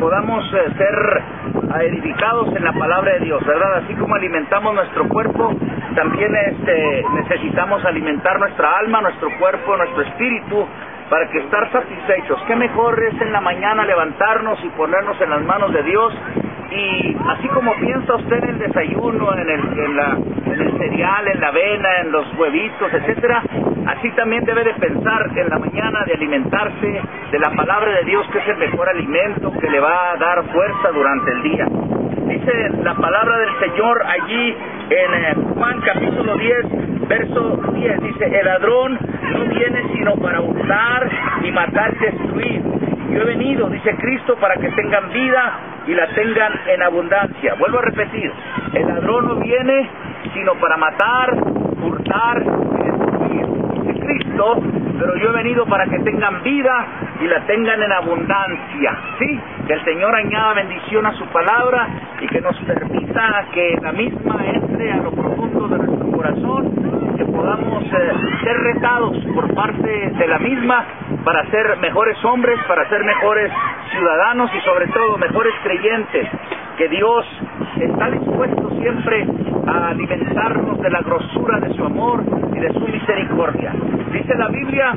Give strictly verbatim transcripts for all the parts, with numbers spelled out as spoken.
podamos eh, ser edificados en la palabra de Dios, ¿verdad? Así como alimentamos nuestro cuerpo, también este, necesitamos alimentar nuestra alma, nuestro cuerpo, nuestro espíritu, para que estar satisfechos. Qué mejor es en la mañana levantarnos y ponernos en las manos de Dios. Y así como piensa usted en el desayuno, en el, en, la, en el cereal, en la avena, en los huevitos, etcétera, así también debe de pensar en la mañana de alimentarse de la palabra de Dios, que es el mejor alimento que le va a dar fuerza durante el día. Dice la palabra del Señor allí en Juan capítulo diez, verso diez, dice: el ladrón no viene sino para hurtar y matar y destruir. Yo he venido, dice Cristo, para que tengan vida y la tengan en abundancia. Vuelvo a repetir, el ladrón no viene sino para matar, hurtar y destruir. Dice Cristo, pero yo he venido para que tengan vida y la tengan en abundancia. Sí, que el Señor añada bendición a su palabra y que nos permita que la misma entre a lo profundo de nuestro corazón, que podamos eh, ser retados por parte de la misma para ser mejores hombres, para ser mejores ciudadanos y sobre todo mejores creyentes, que Dios está dispuesto siempre a alimentarnos de la grosura de su amor y de su misericordia. Dice la Biblia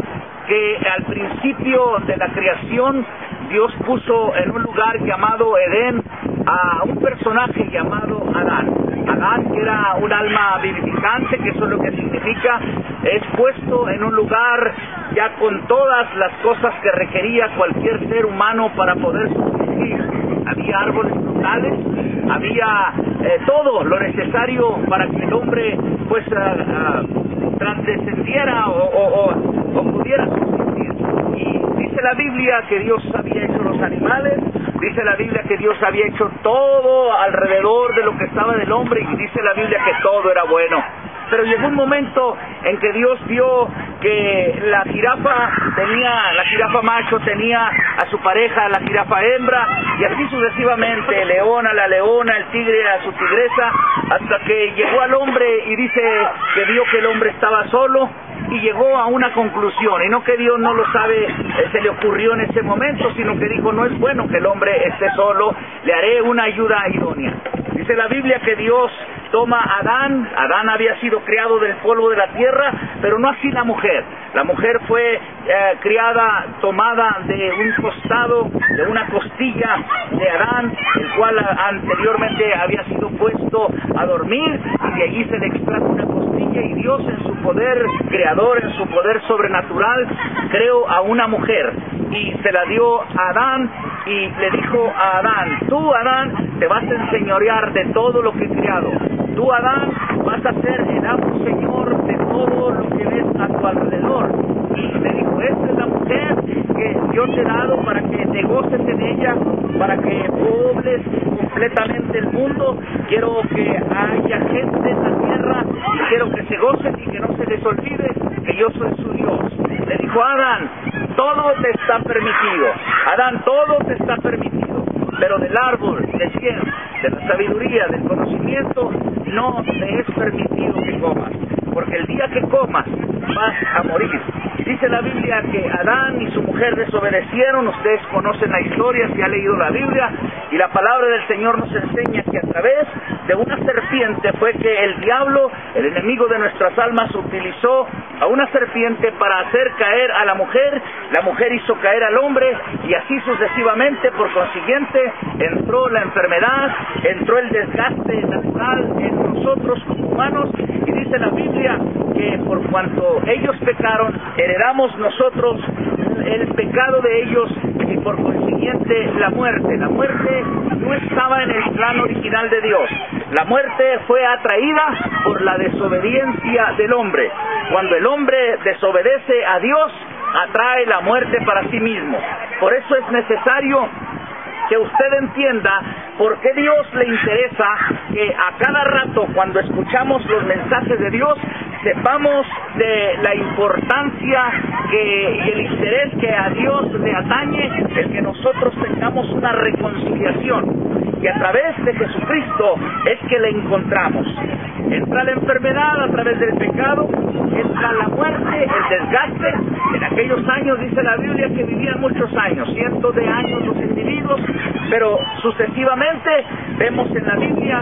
que al principio de la creación Dios puso en un lugar llamado Edén a un personaje llamado Adán. Adán era un alma vivificante, que eso es lo que significa, es puesto en un lugar ya con todas las cosas que requería cualquier ser humano para poder subsistir. Había árboles frutales, había eh, todo lo necesario para que el hombre pues uh, uh, trascendiera o, o, o, o pudiera subsistir. Y dice la Biblia que Dios había hecho los animales, dice la Biblia que Dios había hecho todo alrededor de lo que estaba del hombre, y dice la Biblia que todo era bueno. Pero llegó un momento en que Dios vio que la jirafa tenía, la jirafa macho tenía a su pareja, la jirafa hembra, y así sucesivamente, el león a la leona, el tigre a su tigresa, hasta que llegó al hombre y dice que vio que el hombre estaba solo y llegó a una conclusión, y no que Dios no lo sabe, eh, se le ocurrió en ese momento, sino que dijo: no es bueno que el hombre esté solo, le haré una ayuda idónea. Dice la Biblia que Dios toma a Adán. Adán había sido criado del polvo de la tierra, pero no así la mujer. La mujer fue eh, criada, tomada de un costado, de una costilla de Adán, el cual anteriormente había sido puesto a dormir, y de allí se le extrajo una costilla, y Dios en su poder creador, en su poder sobrenatural, creó a una mujer y se la dio a Adán, y le dijo a Adán: tú, Adán, te vas a enseñorear de todo lo que he creado. Tú, Adán, vas a ser el amo señor de todo lo que ves a tu alrededor. Y le dijo: esta es la mujer que Dios te ha dado para que te goces en ella, para que pobles completamente el mundo. Quiero que haya gente en la tierra, y quiero que se gocen y que no se les olvide que yo soy su Dios. Le dijo a Adán: todo te está permitido. Adán, todo te está permitido, pero del árbol de ciencia, de la sabiduría, del conocimiento, no te es permitido que comas, porque el día que comas vas a morir. Dice la Biblia que Adán y su mujer desobedecieron. Ustedes conocen la historia si han leído la Biblia, y la palabra del Señor nos enseña que a través de una serpiente fue que el diablo, el enemigo de nuestras almas, utilizó a una serpiente para hacer caer a la mujer. La mujer hizo caer al hombre, y así sucesivamente. Por consiguiente, entró la enfermedad, entró el desgaste natural en nosotros como humanos, y dice la Biblia que por cuanto ellos pecaron, heredamos nosotros el pecado de ellos, y por consiguiente la muerte. La muerte no estaba en el plan original de Dios. La muerte fue atraída por la desobediencia del hombre. Cuando el hombre desobedece a Dios, atrae la muerte para sí mismo. Por eso es necesario que usted entienda por qué Dios le interesa que a cada rato, cuando escuchamos los mensajes de Dios, sepamos de la importancia que, y el interés que a Dios le atañe el que nosotros tengamos una reconciliación. que a través de Jesucristo es que le encontramos. Entra la enfermedad a través del pecado, entra la muerte, el desgaste. En aquellos años dice la Biblia que vivían muchos años, cientos de años los individuos, pero sucesivamente vemos en la Biblia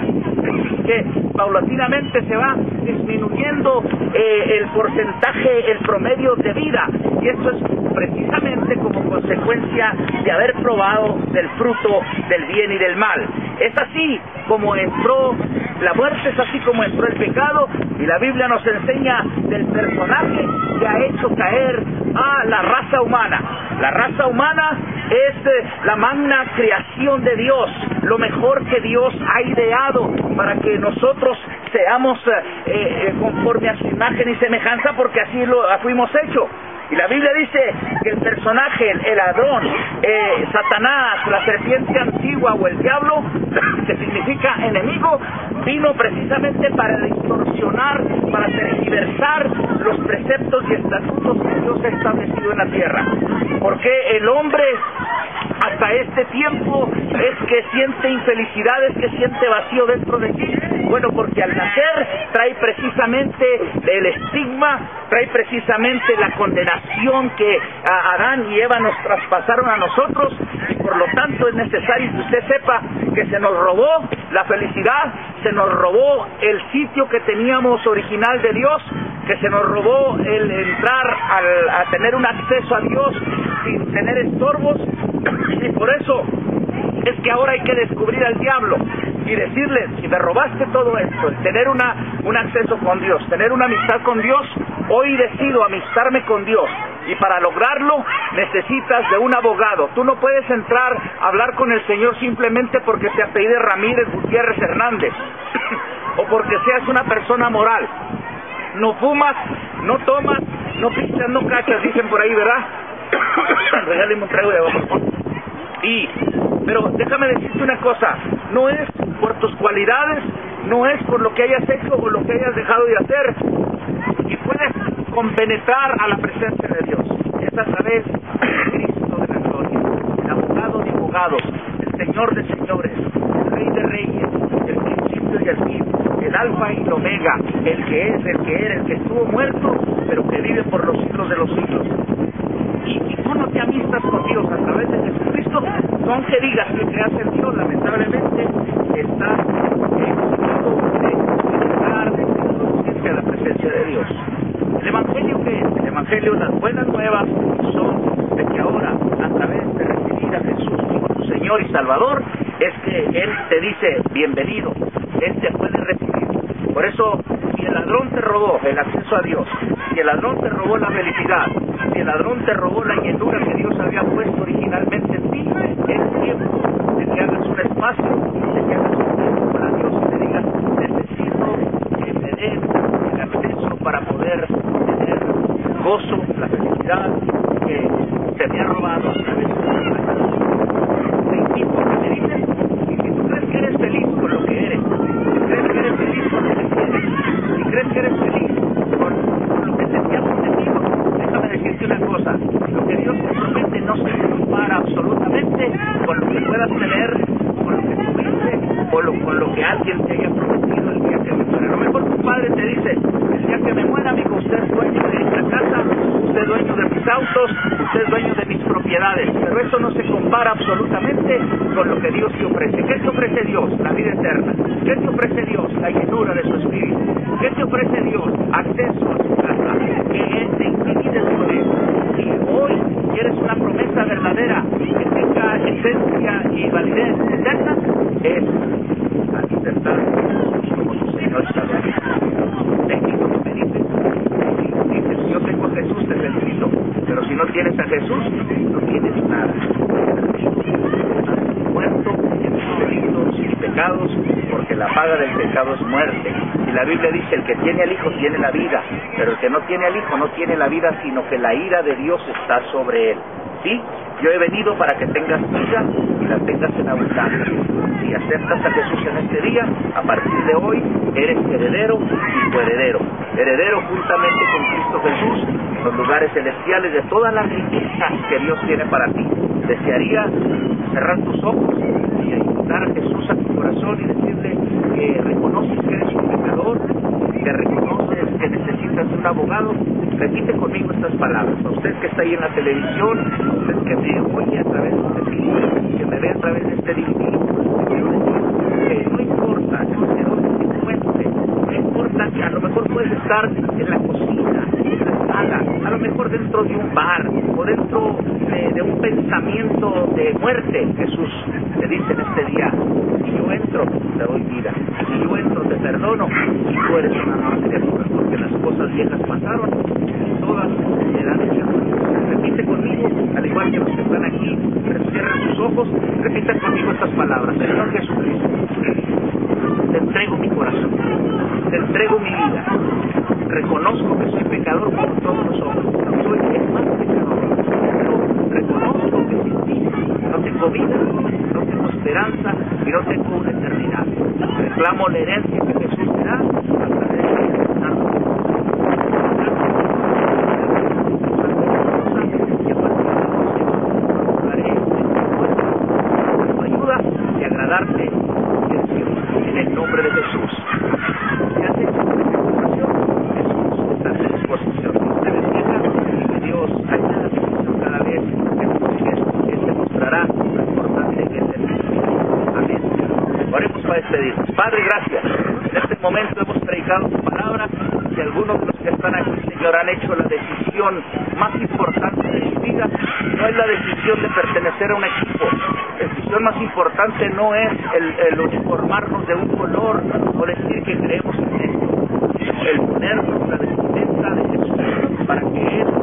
que paulatinamente se va disminuyendo eh, el porcentaje, el promedio de vida, y esto es precisamente como consecuencia de haber probado del fruto del bien y del mal. Es así como entró la muerte, es así como entró el pecado, y la Biblia nos enseña del personaje que ha hecho caer a la raza humana. La raza humana es eh, la magna creación de Dios, lo mejor que Dios ha ideado para que nosotros seamos eh, eh, conforme a su imagen y semejanza, porque así lo fuimos hechos. Y la Biblia dice que el personaje, el, el ladrón, eh, Satanás, la serpiente antigua o el diablo, que significa enemigo, vino precisamente para distorsionar, para tergiversar los preceptos y estatutos que Dios ha establecido en la tierra. Porque el hombre hasta este tiempo es que siente infelicidad, es que siente vacío dentro de sí. Bueno, porque al nacer trae precisamente el estigma, trae precisamente la condenación que a Adán y Eva nos traspasaron a nosotros, y por lo tanto es necesario que usted sepa que se nos robó la felicidad, se nos robó el sitio que teníamos original de Dios, que se nos robó el entrar al, a tener un acceso a Dios sin tener estorbos, y por eso es que ahora hay que descubrir al diablo y decirle: si me robaste todo esto, el tener una, un acceso con Dios, tener una amistad con Dios, hoy decido amistarme con Dios, y para lograrlo necesitas de un abogado. Tú no puedes entrar a hablar con el Señor simplemente porque te apellides Ramírez Gutiérrez Hernández o porque seas una persona moral. No fumas, no tomas, no pisas, no cachas, dicen por ahí, ¿verdad? Regáleme un trago de agua, por favor. Y, pero déjame decirte una cosa, no es por tus cualidades, no es por lo que hayas hecho o lo que hayas dejado de hacer, y puedes compenetrar a la presencia de Dios. Es a través de Cristo de la gloria, el abogado de abogados, el Señor de señores, el Rey de reyes, el principio y el fin, el alfa y el omega, el que es, el que era, el que estuvo muerto, pero que vive por los siglos de los siglos. Y, y tú no te amistas con Dios a través de Jesucristo, no aunque digas que creas en Dios, lamentablemente estás exento de llegar a la presencia de Dios. ¿El Evangelio qué es? El Evangelio, las buenas nuevas son de que ahora, a través de recibir a Jesús como tu Señor y Salvador, es que Él te dice: bienvenido, Él te puede recibir. Por eso, si el ladrón te robó el acceso a Dios, si el ladrón te robó la felicidad, si el ladrón te robó la llenura que Dios había puesto originalmente en ti, es tiempo de que hagas un espacio, de que hagas un tiempo para Dios y te digas: necesito que me den el acceso para poder tener el gozo, la felicidad que se me ha robado a través de la te invito a que me dices, y si tú crees que eres feliz con lo que eres, si crees que eres feliz con lo que tienes, si crees que eres feliz con, con lo que te ha prometido, déjame decirte una cosa: lo que Dios te promete no se compara absolutamente con lo que puedas tener, con lo que tuviste, o lo, con lo que alguien te haya prometido el día que me muera. A lo mejor tu padre te dice: el día que me muera, amigo, usted es dueño de esta casa, usted es dueño de mis autos, usted es dueño de mis propiedades, pero eso no se compara absolutamente con lo que Dios te ofrece. ¿Qué te ofrece Dios? La vida eterna. ¿Qué te ofrece Dios? La llenura de su espíritu. ¿Qué te ofrece Dios? Acceso a su casa, que Él te incline dentro de él. Si hoy quieres una promesa verdadera que tenga esencia y validez eterna, es aceptar como tu Señor y Salvador. Te invito a que me dices, si dices: yo tengo a Jesús, te felicito, pero si no tienes a Jesús, no tienes nada. Estás muerto en tus delitos y pecados, porque la paga del pecado es muerte. Y la Biblia dice: el que tiene al Hijo tiene la vida, pero el que no tiene al Hijo no tiene la vida, sino que la ira de Dios está sobre él. ¿Sí? Yo he venido para que tengas vida y la tengas en abundancia. Si aceptas a Jesús en este día, a partir de hoy eres heredero y coheredero. Heredero juntamente con Cristo Jesús en los lugares celestiales de todas las riquezas que Dios tiene para ti. Desearía cerrar tus ojos y invitar a Jesús a tu corazón y decirle que reconoces que eres un pecador, que reconoces que necesitas un abogado, repite conmigo estas palabras. A usted que está ahí en la televisión, a usted que me oye a través de este video, que me ve a través de este video, que no importa que te encuentre, no importa que a lo mejor puedes estar en la cocina, en la sala, a lo mejor dentro de un bar o dentro de, de un pensamiento de muerte. Jesús te dice en este día: si yo entro, te doy vida; si yo entro, te perdono, y tú eres una nueva criatura, porque las cosas viejas pasaron y todas serán hechas nuevas. Repite conmigo, al igual que los que están aquí, pero cierren sus ojos, repita conmigo estas palabras: Señor Jesucristo, te entrego mi corazón, te entrego mi vida, reconozco que soy pecador como todos los hombres, soy el más pecador, pero reconozco que sin ti no tengo vida, no tengo esperanza y no tengo una eternidad. Reclamo la herencia que Jesús me da a través de Espíritu Santo. Ayuda y agradarte en el nombre de Jesús. Si has hecho esta oración, Jesús está a tu disposición. Te bendiga y que Dios haga la bendición cada vez que tú sigues. Él te mostrará lo importante que es el Espíritu. Amén. Oremos para despedirnos. Padre, gracias. En este momento hemos predicado tu palabra. Si algunos de los que están aquí, Señor, han hecho la decisión más importante de su vida, no es la decisión de pertenecer a un equipo. La decisión más importante no es el, el uniformarnos de un color o decir que creemos en esto, sino el ponernos la vestimenta de Jesús para que Él